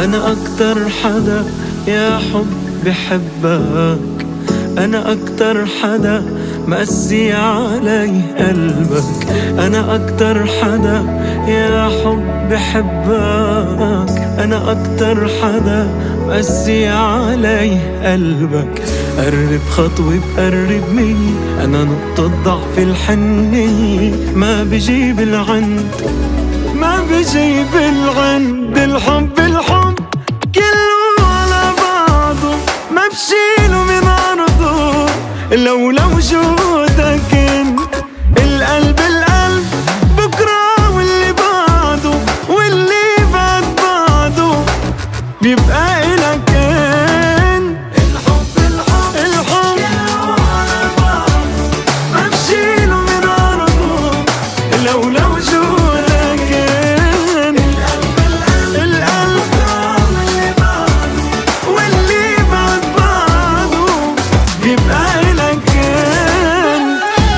أنا أكتر حدا يا حب بحبك، أنا أكتر حدا مقسي علي قلبك، أنا أكتر حدا يا حب بحبك، أنا أكتر حدا مقسي علي قلبك. قرب خطوة بقرب مني، أنا نقطة ضعف الحنية، ما بجيب العند ما بجيب العند. الحب الحب كله على بعضه، ما بشيله من عرضه لولا وجودك انت. القلب القلب بكره واللي بعده، واللي بعد بعده بيبقى إلك انت. الحب الحب الحب كله على بعضه، ما بشيله من عرضه لولا وجودك انت. القلب واللي بعده، واللي بعد بعده بيبقى إلك انت.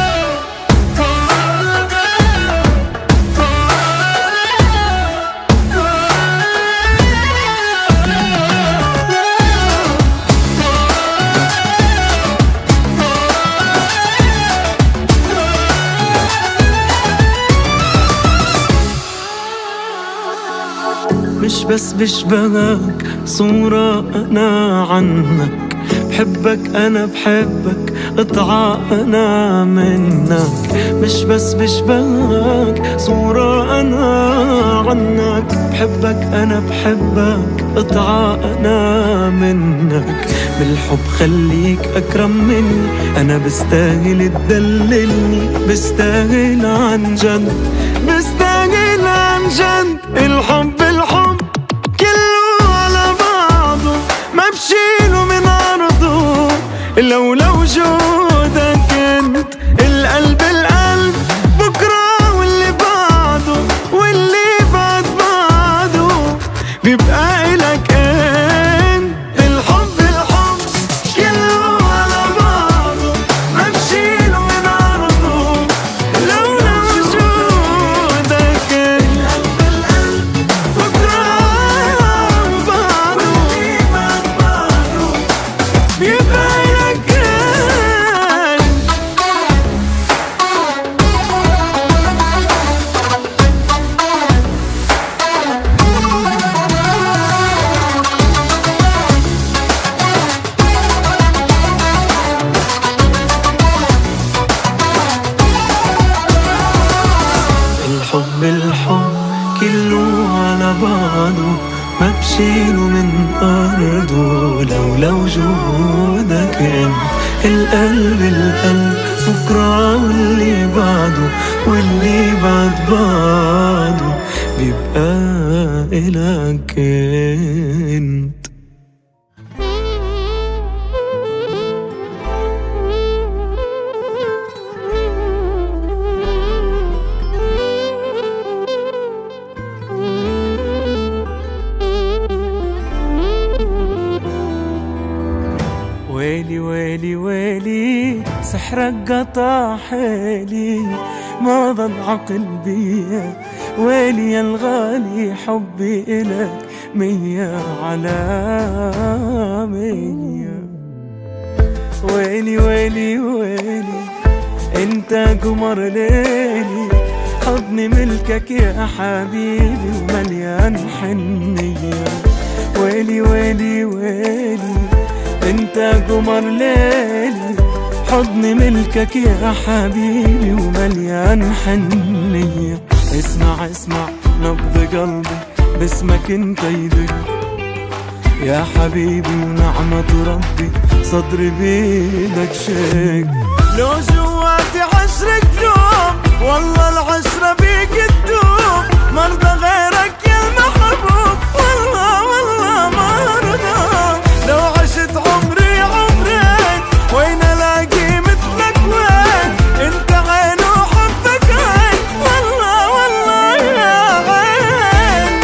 مش بس بشبهك صورة أنا عنك، بحبك أنا بحبك قطعة أنا منك. مش بس بشبهك صورة أنا عنك، بحبك أنا بحبك قطعة أنا منك. بالحب خليك أكرم مني، أنا بستاهل تدللني، بستاهل عن جد، بستاهل عن جد. الحب الحب كله على بعضه، ما بشيله من عرضه لولا وجودك انت. القلب القلب بكره واللي بعده، واللي بعد بعده بيبقى إلك انت. الحب الحب كله على بعضه، ما بشيله من عرضه لولا وجودك انت. القلب القلب بكره وبعده، واللي بعد بعده بيبقى إلك انت. الحب الحب كله على بعضه، ما بشيله من أرضه لولا وجودك انت. القلب القلب بكرة واللي بعده، واللي بعد بعده بيبقى إلك انت. ويلي ويلي ويلي سحرك قطع حيلي، ما ضل عقل بيا. ويلي يا الغالي حبي إلك 100 على 100. ويلي ويلي ويلي انت قمر ليلي، حضني ملكك يا حبيبي ومليان حنية. ويلي ويلي ويلي انت قمر ليلي، حضني ملكك يا حبيبي ومليان حنية. اسمع اسمع نبض قلبي باسمك انت يدق يا حبيبي، ونعمة ربي صدري بيدك شق. لو جواتي 10 قلوب والله العشرة بيك تدوب، مرضى غيرك يا المحبوب والله والله ما ارضى. لو عشت عمري عمرين وين الاقي مثلك وين؟ انت عين وحبك عين والله والله يا عين.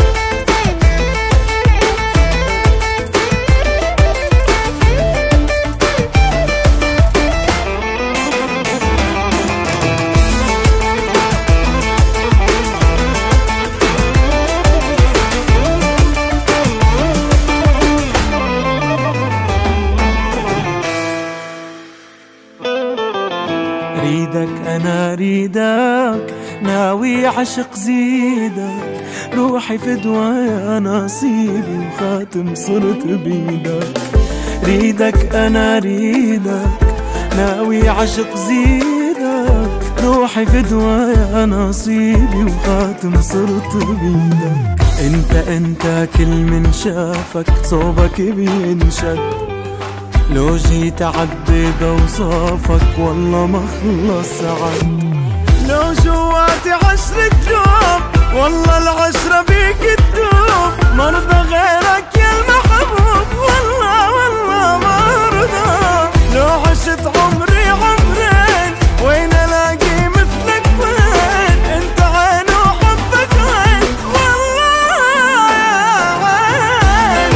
ناوي عشق زيدك، روحي فدوى يا نصيبي وخاتم صرت بيدك. ريدك أنا ريدك، ناوي عشق زيدك، روحي فدوى يا نصيبي وخاتم صرت بيدك. انت كل من شافك صوبك بينشد، لو جيت عدد اوصافك والله ما خلص عد. لو جواتي 10 قلوب والله العشرة بيك تدوب، مرضى غيرك يا المحبوب والله والله مرضى. لو عشت عمري عمرين وين الاقي مثلك وين، انت عين وحبك عين والله عين.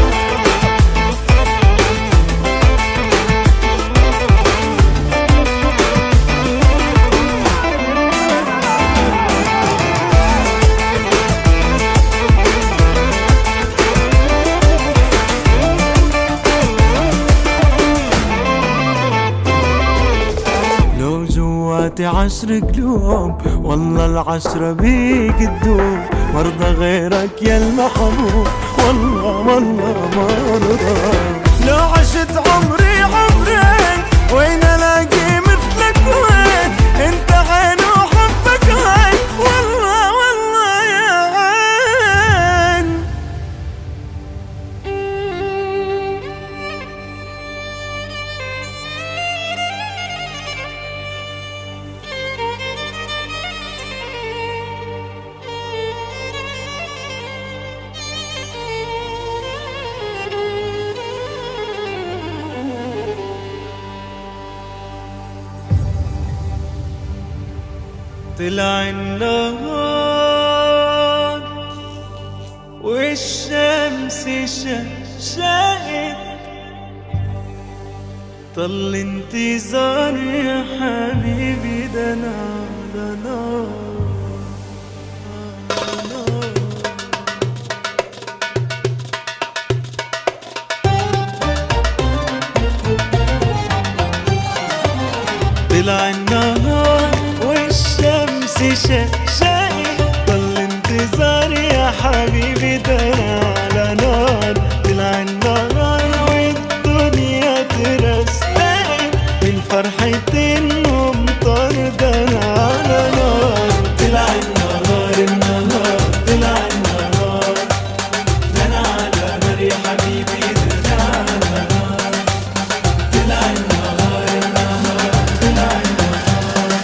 لو جواتي 10 قلوب والله العشرة بيك تدوب، مرضى غيرك يا المحبوب والله والله مرضى. لو عشت عمري عمرين وين الاقي مثلك وين، انت عين وحبك عين والله والله يا عين. طلع النهار والشمس شقت، طل انتظار يا حبيبي ده نار نار. طلع النهار والشمس شقت، ضل انتظار يا حبيبي ده على نار. طلع النهار والدنيا ترستقت من فرحة الممطر ده على نار. طلع النهار طلع النهار ده انا على نار يا حبيبي ده على نار. طلع النهار طلع النهار.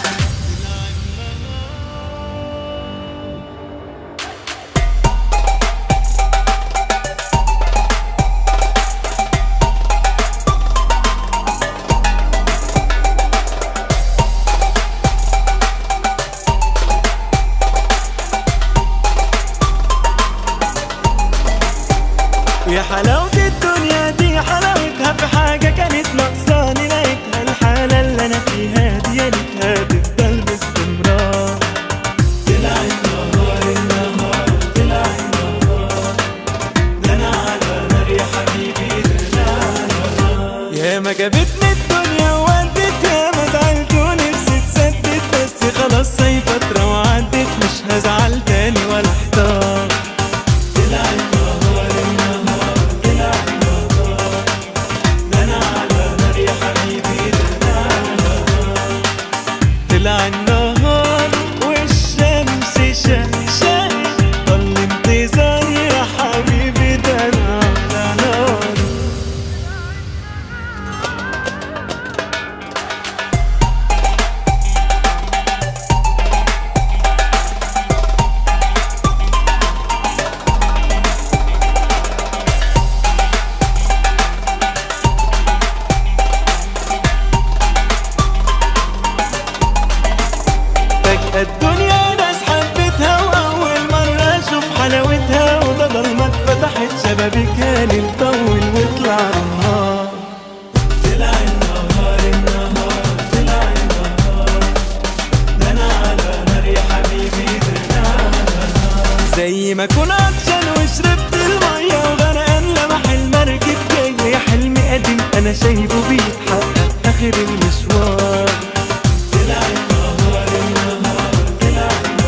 يا حلاوة الدنيا دي حلاوتها في حاجة كانت ناقصاني، لقيتها الحالة اللي أنا فيها دي ليتها تفضل باستمرار. طلع النهار طلع النهار ده أنا على نار يا حبيبي ده على نار. يا ما جابتني الدنيا وودت، يا ما زعلت ونفسي تسدد، بس خلاص هي فترة وعدت مش هزعل تاني ولا احتار. طلع طلع النهار والشمس شقت، ضل انتظار يا حبيبي ده على نار. الدنيا ناس حبتها وأول مرة أشوف حلاوتها، وده ضلمة اتفتحت شبابيكها للطول وطلع النهار. طلع النهار طلع النهار ده أنا على نار يا حبيبي ده على نار. زي ما أكون عطشان وشربت المية وغرقان لمح المركب جاي، حلم قديم أنا شايفه بيتحقق آخر المشوار. طلع النهار طلع النهار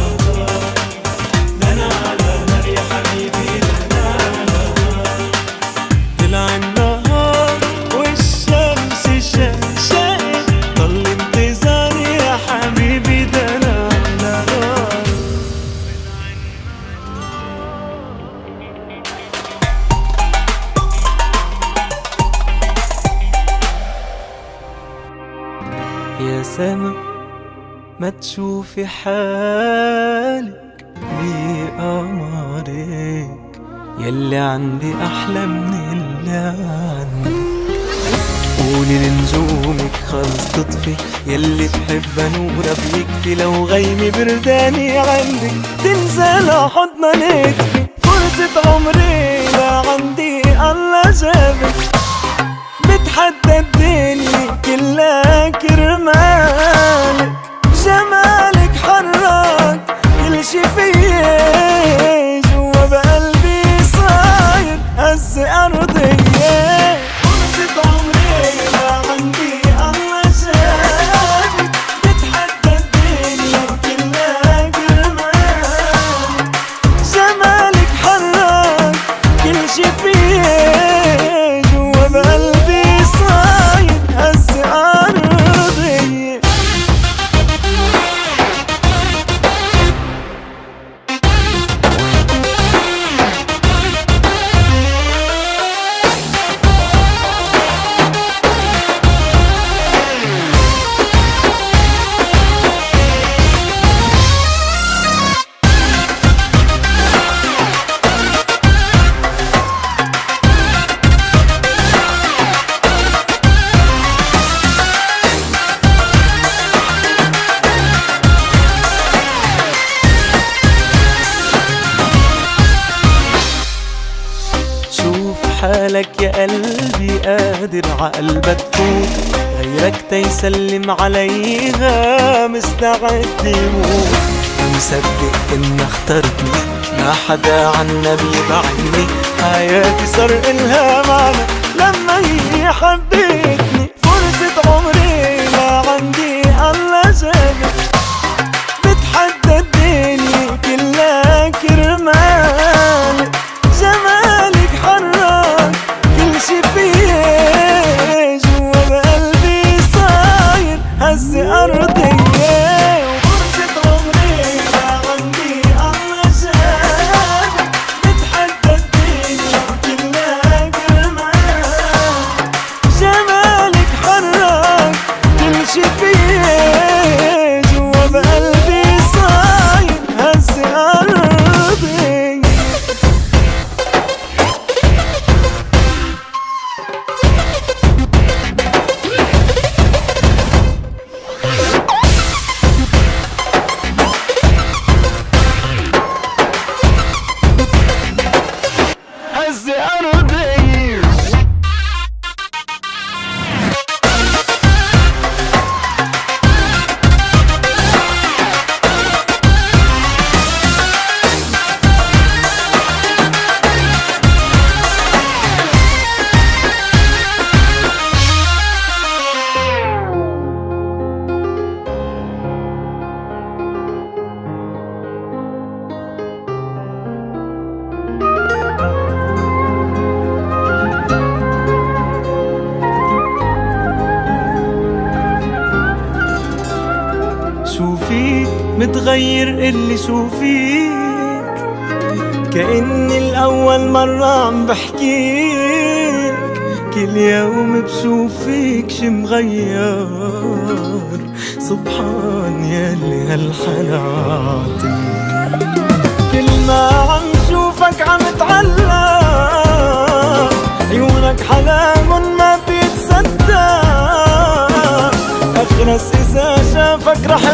ما تشوفي حالك لي قمرك يلي عندي أحلى من اللي عندك. قولي لنجومك خلص تطفي يلي بحب نورها بيكفي، لو غيمي برداني عندك تنزل حضنا نكفي. فرصة عمري لا عندي الله جابك، بتحدى الدنيا كلها كرمالك. جمالك حرك كل شي فيي، جوا بقلبي صاير هز أرضية. فرصة عمري لا عندي الله جابك، بتحدى الدنيا كلها كرمالك. جمالك حرك كل شي فيي، جوا بقلبي صاير هز أرضية. حالك يا قلبي قادر عقلبك تفوت، غيرك تيسلم عليها مستعد يموت. مصدق إن اخترتني ما حدا عنا بيبعني، حياتي صار إلها معنى لما هي حبتني. فرصة عمري ما عندي الله جابك، بتحدى الدنيا كلها كرمالك. جمالك حرك كل شي فيي، جوا بقلبي صاير هز أرضية. وفرصة عمري ما عندي الله جابك، بتحدى الدنيا كلها كرمالك. جمالك حرك كل شي فيي، جوا بقلبي صاير هز أرضية. شو فيك متغير اللي شو فيك، كأني الأول مرة عم بحكيك. كل يوم بشوف فيك شي مغير، سبحان ياللي هالحلا عاطيك. كل ما عم شوفك عم اتعلق، عيونك حلاهم ما بيتصدق. أخرس إذا شافك رح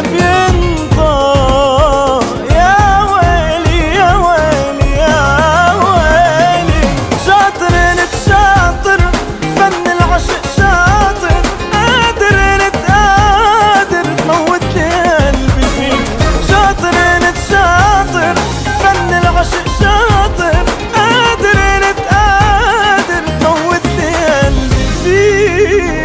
بينطق. يا ويلي يا ويلي يا ويلي، شاطر انت شاطر، فن العشق شاطر، قادر انت قادر تموت لي قلبي فيك. شاطر انت شاطر، فن العشق شاطر، قادر انت قادر تموت لي قلبي فيك.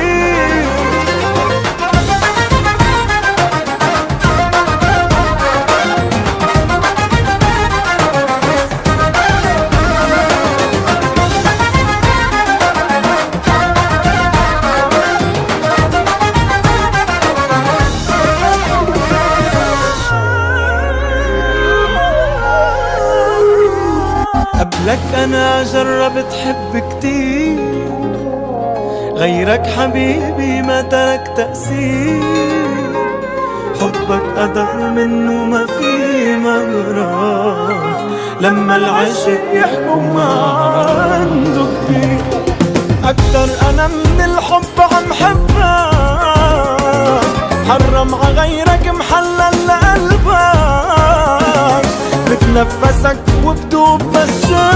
قبلك أنا جربت حب كتير، غيرك حبيبي ما ترك تأثير. حبك قدر منه ما في مغرب، لما العشق يحكم ما عنده كبير. أكتر أنا من الحب عم حبك، حرم عغيرك محلل لقلبك، بتنفسك وبدوب بس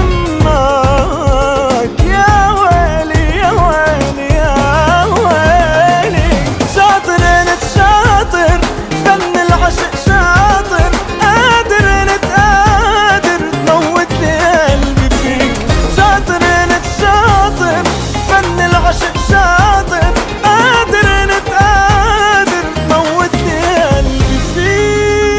شمك. يا ويلي يا ويلي يا ويلي، شاطر انت شاطر، فن العشق شاطر، قادر انت قادر تموت لي قلبي فيك. شاطر انت شاطر، فن العشق شاطر، قادر انت قادر تموت لي قلبي فيك.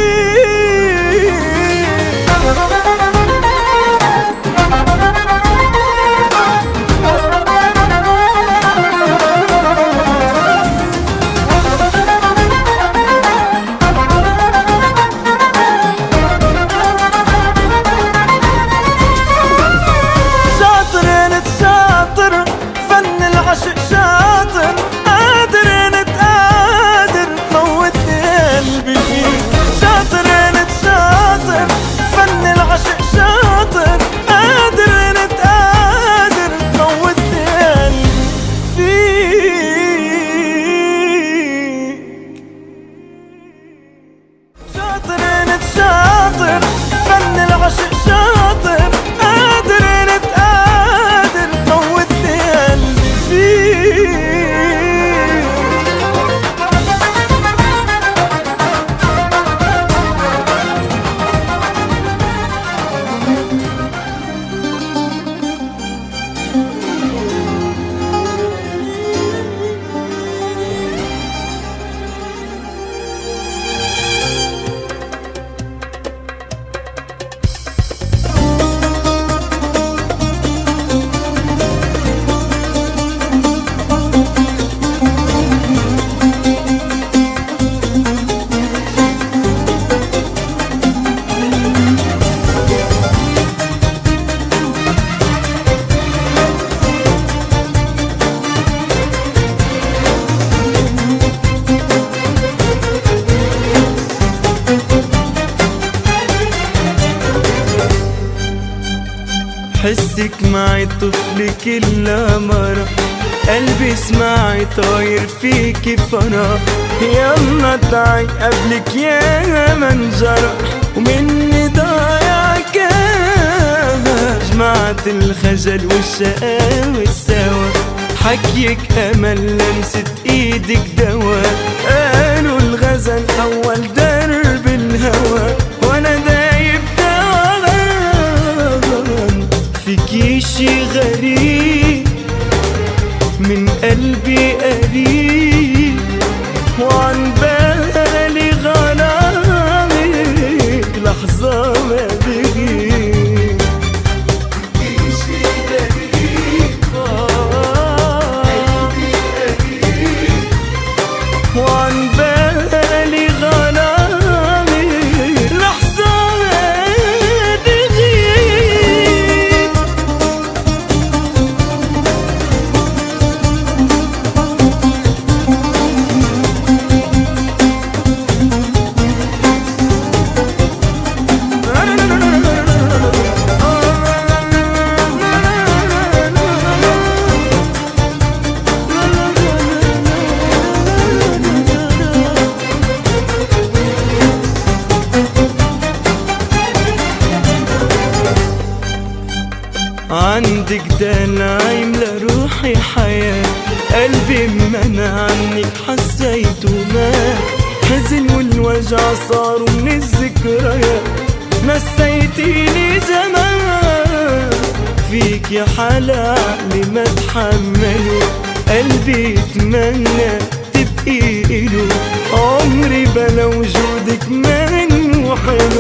شاطر انت شاطر، فن العشق شاطر، قادر انت قادر تموت لي قلبي فيك. شاطر انت شاطر، فن العشق شاطر، قادر انت قادر تموت لي قلبي فيك. شاطر انت شاطر، فن العشق شاطر، قادر انت قادر تموت لي قلبي فيك. حسك معي طفل كل مرة، قلبي سمعي طاير فيكي فرح. يلا تعي قبلك يا من جرح، ومني ضايع كاه. جمعت الخجل والشقاوة سوا، حكيك أمل لمسة إيدك دواء. قالوا الغزل أول درب الهوى، وأنا دايب دوام. فيكي شي غريب من قلبي قريب، وعن بالي غرامك لحظة ما بغيب. فيكي شي غريب قلبي قريب، وعن بالي غرامك لحظة ما بغيب. عندك دلع لروحي حياة، قلبي منع عنك حسيت ومات. حزن والوجع صاروا من الذكريات، نسيتيني زمان. فيك يا حلا عقلي ما تحمله، قلبي يتمنى تبقي إله. عمري بلا وجودك ما نوحل،